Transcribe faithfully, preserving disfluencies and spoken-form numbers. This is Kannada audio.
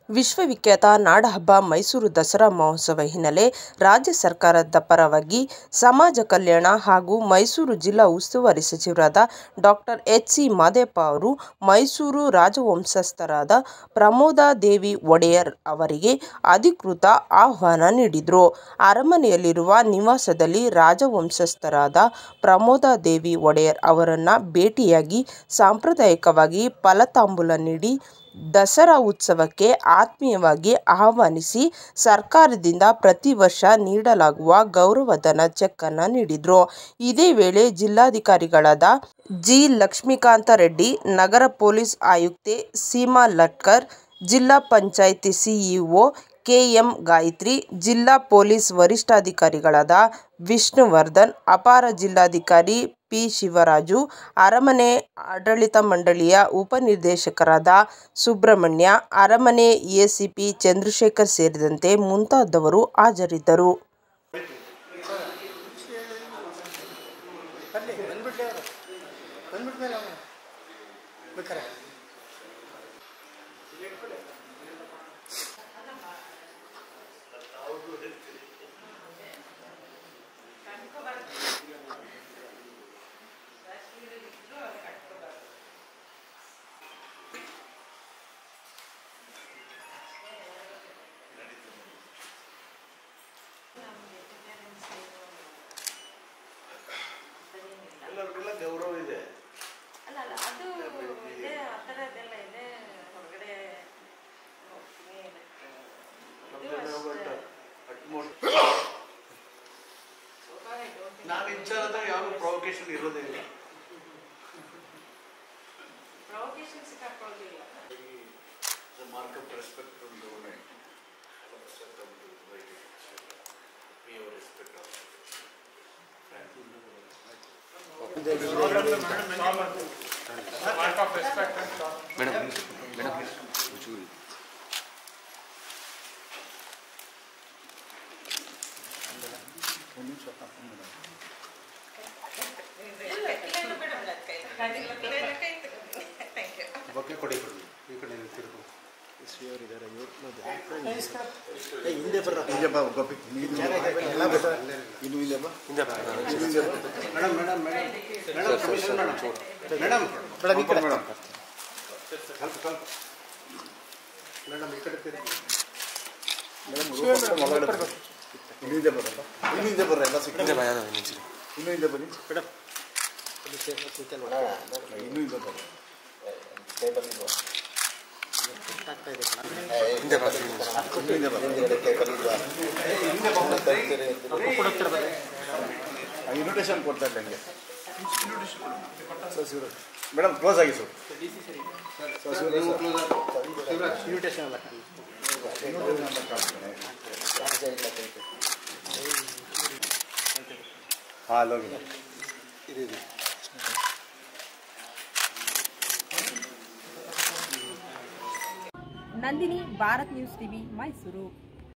ವಿಶ್ವವಿಖ್ಯಾತ ನಾಡಹಬ್ಬ ಮೈಸೂರು ದಸರಾ ಮಹೋತ್ಸವ ಹಿನ್ನೆಲೆ ರಾಜ್ಯ ಸರ್ಕಾರದ ಪರವಾಗಿ ಸಮಾಜ ಕಲ್ಯಾಣ ಹಾಗೂ ಮೈಸೂರು ಜಿಲ್ಲಾ ಉಸ್ತುವಾರಿ ಸಚಿವರಾದ ಡಾಕ್ಟರ್ ಎಚ್ ಸಿ ಮಾದೇವಪ್ಪ ಅವರು ಮೈಸೂರು ರಾಜವಂಶಸ್ಥರಾದ ಪ್ರಮೋದಾದೇವಿ ಒಡೆಯರ್ ಅವರಿಗೆ ಅಧಿಕೃತ ಆಹ್ವಾನ ನೀಡಿದರು. ಅರಮನೆಯಲ್ಲಿರುವ ನಿವಾಸದಲ್ಲಿ ರಾಜವಂಶಸ್ಥರಾದ ಪ್ರಮೋದಾದೇವಿ ಒಡೆಯರ್ ಅವರನ್ನು ಭೇಟಿಯಾಗಿ ಸಾಂಪ್ರದಾಯಿಕವಾಗಿ ಫಲತಾಂಬೂಲ ನೀಡಿ ದಸರಾ ಉತ್ಸವಕ್ಕೆ ಆತ್ಮೀಯವಾಗಿ ಆಹ್ವಾನಿಸಿ ಸರ್ಕಾರದಿಂದ ಪ್ರತಿ ವರ್ಷ ನೀಡಲಾಗುವ ಗೌರವಧನ ಚೆಕ್ ಅನ್ನು ನೀಡಿದರು. ಇದೇ ವೇಳೆ ಜಿಲ್ಲಾಧಿಕಾರಿಗಳಾದ ಜಿ ಲಕ್ಷ್ಮೀಕಾಂತ ರೆಡ್ಡಿ, ನಗರ ಪೊಲೀಸ್ ಆಯುಕ್ತೆ ಸೀಮಾ ಲಟ್ಕರ್, ಜಿಲ್ಲಾ panchayat CEO K M Gayathri, ಜಿಲ್ಲಾ ಪೊಲೀಸ್ ವರಿಷ್ಠಾಧಿಕಾರಿಗಳಾದ ವಿಷ್ಣುವರ್ಧನ್, ಅಪರ ಜಿಲ್ಲಾಧಿಕಾರಿ ಪಿ ಶಿವರಾಜು, ಅರಮನೆ ಆಡಳಿತ ಮಂಡಳಿಯ ಉಪನಿರ್ದೇಶಕರಾದ ಸುಬ್ರಹ್ಮಣ್ಯ, ಅರಮನೆ ಎಸಿಪಿ ಚಂದ್ರಶೇಖರ್ ಸೇರಿದಂತೆ ಮುಂತಾದವರು ಹಾಜರಿದ್ದರು. ಎಲ್ಲರಿಗೆಲ್ಲ ಗೌರವ ಇದೆ. ಅಲ್ಲ ಅಲ್ಲ ಅದು ಇದೆ, ಆ ಥರದ್ದೆಲ್ಲ ಇದೆ. ಹೊರಗಡೆ ನಾನು ವಿಚಾರದ ಯಾವ ಪ್ರೊವೊಕೇಶನ್ ಇರೋದೇ ಇಲ್ಲ. ಪ್ರೊವೊಕೇಶನ್ ಸಿಕ್ಕಾಕೊಳ್ಳೋದಿಲ್ಲ. Mark of respect from government. Madam madam ಬಗ್ಗೆ ಕೊಡಿ ಕೊಡಿ ಈ ಕಡೆ ತಿರುಗು. ಹಿಂದೆ ಬರ್ರ ಹಿಂದೆ ಬಾ ಗೋಪಿ. ಇನ್ನು ಹಿಂದೆ ಬಾ ಹಿಂದೆ madam madam madam commission madam madam madam ಈ ಕಡೆ ಮೇಡಮ್ ಸ್ವಲ್ಪ ಸ್ವಲ್ಪ ಮೇಡಮ್ ಈ ಕಡೆ ತಿರುಗಿ. ಮೇಡಮ್ ಇನ್ನು ಹಿಂದೆ ಬರ್ರಪ್ಪ, ಇನ್ನು ಹಿಂದೆ ಬರ್ರ, ಎಲ್ಲ ಸಿಕ್ಕ ಹಿಂದೆ ಬಾ ಇನ್ನು ಹಿಂದೆ ಬನ್ನಿ ಮೇಡಮ್, ಇನ್ನು ಹಿಂದೆ ಬರ್ರ. ಹಿಂದೆ ಬಾ ಇನ್ವಿಟೇಷನ್ ಕೊಡ್ತಾ ಇಲ್ಲ ಹಂಗೆ ಸರ್ ಶಿವರಾಜ್ ಮೇಡಮ್ ಕ್ಲೋಸ್ ಆಗಿ ಸರ್ ಇನ್ವಿಟೇಷನ್ ಎಲ್ಲ ಹಾಂ ಅಲ್ಲೋಗಿ ನಂದಿನಿ, ಭಾರತ್ ನ್ಯೂಸ್ ಟಿವಿ, ಮೈಸೂರು.